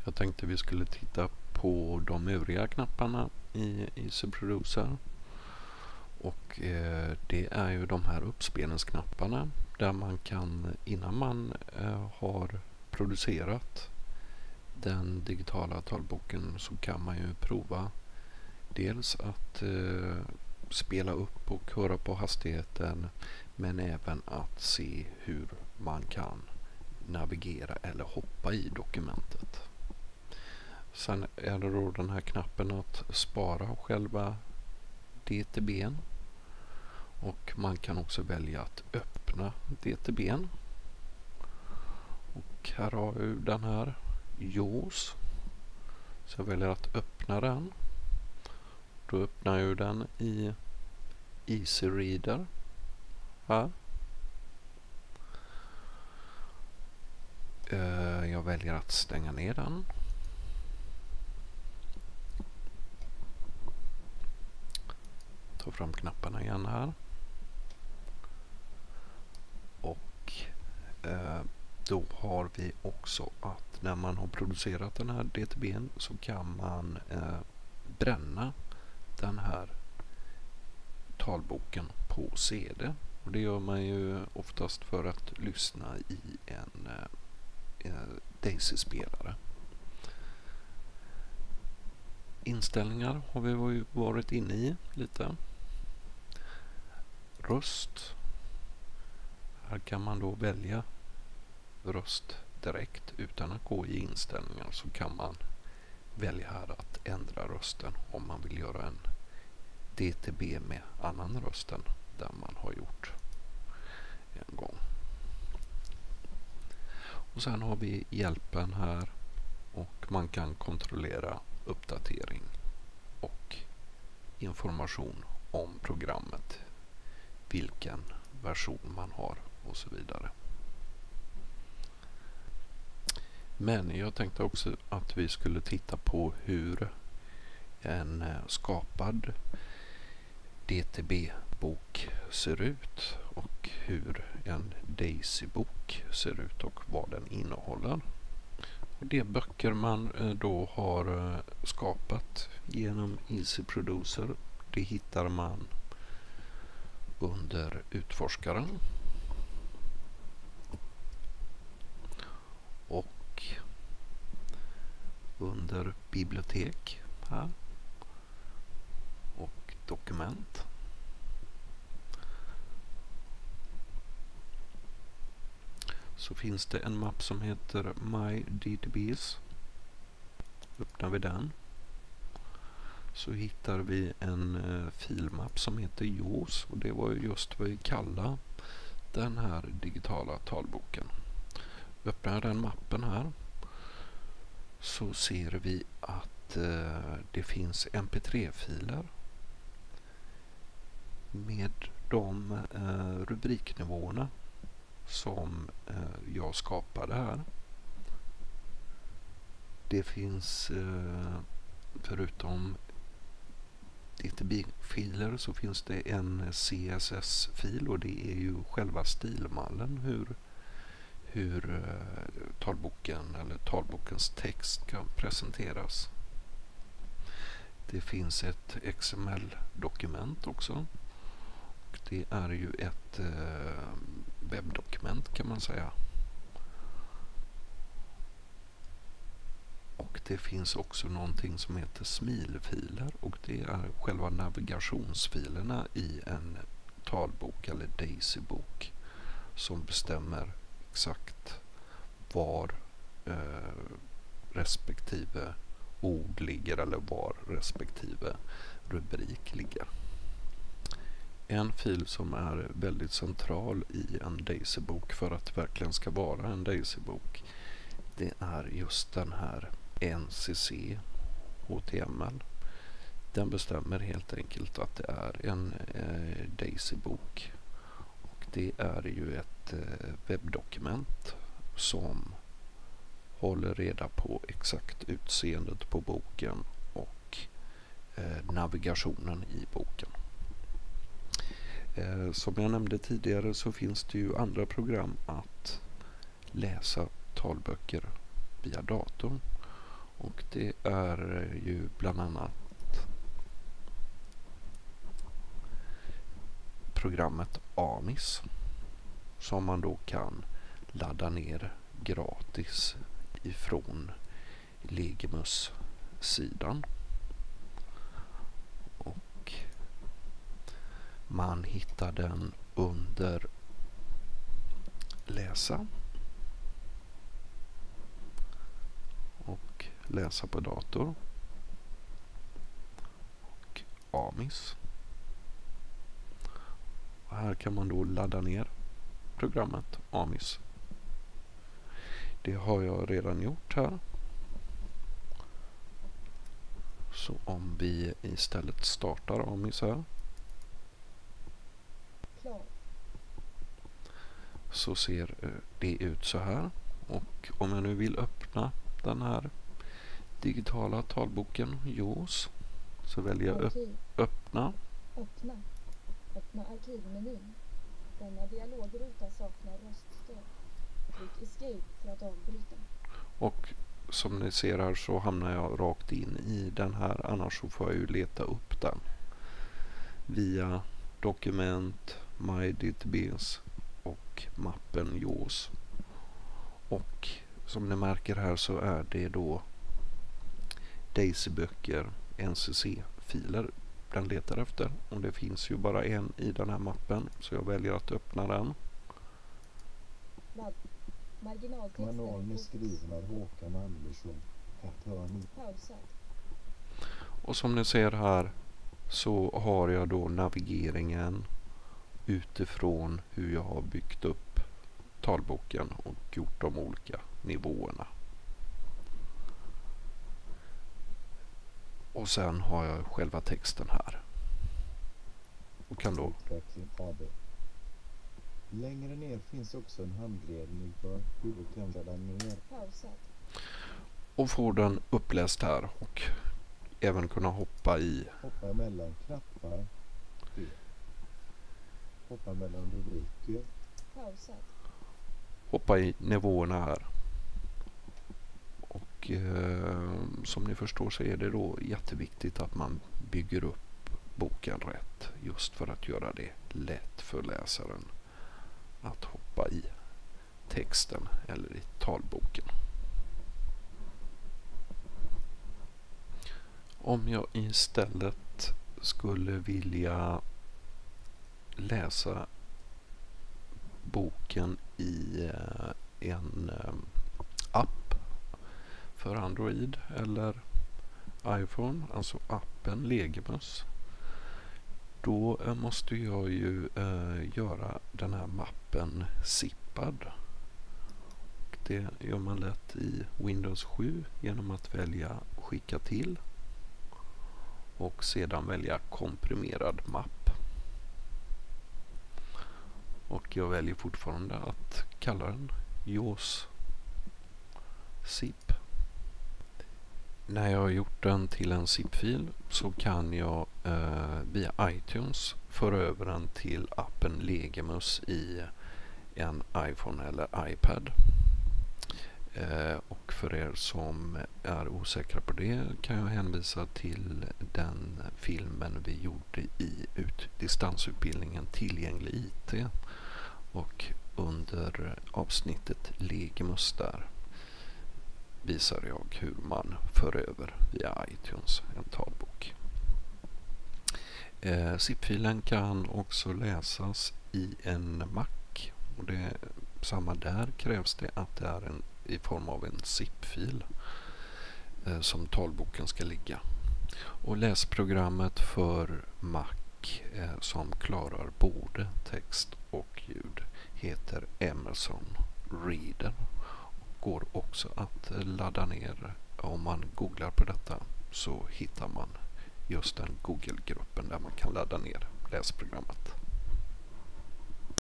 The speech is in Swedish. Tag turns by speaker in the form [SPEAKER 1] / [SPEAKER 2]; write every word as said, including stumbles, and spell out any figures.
[SPEAKER 1] Jag tänkte vi skulle titta på de övriga knapparna i Easy Producer. Och eh, det är ju de här uppspelningsknapparna där man kan, innan man eh, har producerat den digitala talboken, så kan man ju prova dels att eh, spela upp och höra på hastigheten, men även att se hur man kan navigera eller hoppa i dokumentet. Sen är det då den här knappen att spara själva D T B:n, och man kan också välja att öppna D T B:n. Och här har vi den här JAWS, så jag väljer att öppna den. Då öppnar jag den i Easy Reader här. Jag väljer att stänga ner den. Ta fram knapparna igen här. Och eh, då har vi också att när man har producerat den här D T B:n så kan man eh, bränna den här talboken på C D. Och det gör man ju oftast för att lyssna i en eh, Daisy-spelare. Inställningar har vi varit inne i lite. Röst. Här kan man då välja röst direkt utan att gå i inställningar, så kan man välja här att ändra rösten om man vill göra en D T B med annan röst än den man har gjort en gång. Och sen har vi hjälpen här, och man kan kontrollera uppdatering och information om programmet, vilken version man har och så vidare. Men jag tänkte också att vi skulle titta på hur en skapad D T B-bok ser ut och hur en Daisy-bok ser ut och vad den innehåller. De böcker man då har skapat genom Easy Producer, det hittar man under utforskaren. Och under bibliotek här. Och dokument. Så finns det en mapp som heter My D T Bs. Öppnar vi den så hittar vi en eh, filmapp som heter JAWS, och det var ju just vad vi kallar den här digitala talboken. Öppnar jag den mappen här så ser vi att eh, det finns M P tre-filer med de eh, rubriknivåerna som eh, jag skapade här. Det finns eh, förutom D T B-filer så finns det en C S S-fil, och det är ju själva stilmallen hur, hur eh, talboken eller talbokens text kan presenteras. Det finns ett X M L-dokument också. Och det är ju ett eh, webbdokument kan man säga. Och det finns också någonting som heter smilfiler, och det är själva navigationsfilerna i en talbok eller Daisy-bok som bestämmer exakt var eh, respektive ord ligger eller var respektive rubrik ligger. En fil som är väldigt central i en Daisy-bok för att verkligen ska vara en Daisy-bok, det är just den här N C C H T M L. Den bestämmer helt enkelt att det är en eh, Daisy-bok, och det är ju ett eh, webbdokument som håller reda på exakt utseendet på boken och eh, navigationen i boken. Eh, som jag nämnde tidigare så finns det ju andra program att läsa talböcker via datorn. Och det är ju bland annat programmet Amis som man då kan ladda ner gratis ifrån Legimus-sidan. Och man hittar den under läsa och läsa på dator och Amis. Och här kan man då ladda ner programmet Amis. Det har jag redan gjort här. Så om vi istället startar Amis här.
[SPEAKER 2] Klar.
[SPEAKER 1] Så ser det ut så här. Och om jag nu vill öppna den här digitala talboken JAWS så väljer jag upp,
[SPEAKER 2] Arkiv.
[SPEAKER 1] öppna.
[SPEAKER 2] Öppna. Öppna arkivmenyn. Denna dialogruta saknar röststöd. Tryck escape för att avbryta.
[SPEAKER 1] Och som ni ser här så hamnar jag rakt in i den här. Annars så får jag ju leta upp den via dokument, MyDTBs och mappen JAWS. Och som ni märker här så är det då Daisy-böcker, N C C-filer den letar efter. Och det finns ju bara en i den här mappen så jag väljer att öppna den.
[SPEAKER 2] Ladd. Marginaltexten.
[SPEAKER 3] Manual med skriven av Håkan Andersson. Ett hörn.
[SPEAKER 2] Pausat.
[SPEAKER 1] Och som ni ser här så har jag då navigeringen utifrån hur jag har byggt upp talboken och gjort de olika nivåerna. Och sen har jag själva texten här. Och kan då
[SPEAKER 3] Utveckling A B. Längre ner finns också en handledning för hur du kan ladda ner.
[SPEAKER 2] Pausat.
[SPEAKER 1] och få den uppläst här och även kunna hoppa i.
[SPEAKER 3] Hoppa mellan knappar. B. Hoppa mellan rubriker.
[SPEAKER 2] Pausat.
[SPEAKER 1] Hoppa i nivåerna här. Och eh, som ni förstår så är det då jätteviktigt att man bygger upp boken rätt. Just för att göra det lätt för läsaren att hoppa i texten eller i talboken. Om jag istället skulle vilja läsa boken i en app för Android eller iPhone, alltså appen Legimus, då måste jag ju eh, göra den här mappen zippad. Det gör man lätt i Windows sju genom att välja skicka till och sedan välja komprimerad mapp. Och jag väljer fortfarande att kalla den JAWS zip. När jag har gjort den till en zip-fil så kan jag eh, via iTunes föra över den till appen Legimus i en iPhone eller iPad. Eh, och för er som är osäkra på det kan jag hänvisa till den filmen vi gjorde i ut distansutbildningen Tillgänglig I T. Och under avsnittet Legimus där visar jag hur man för över via iTunes en talbok. Eh, zip-filen kan också läsas i en Mac. Och det, samma där krävs det att det är en, i form av en zip-fil eh, som talboken ska ligga. Och läsprogrammet för Mac eh, som klarar både text och ljud heter Emerson Reader. Går också att ladda ner. Om man googlar på detta så hittar man just den Google-gruppen där man kan ladda ner läsprogrammet.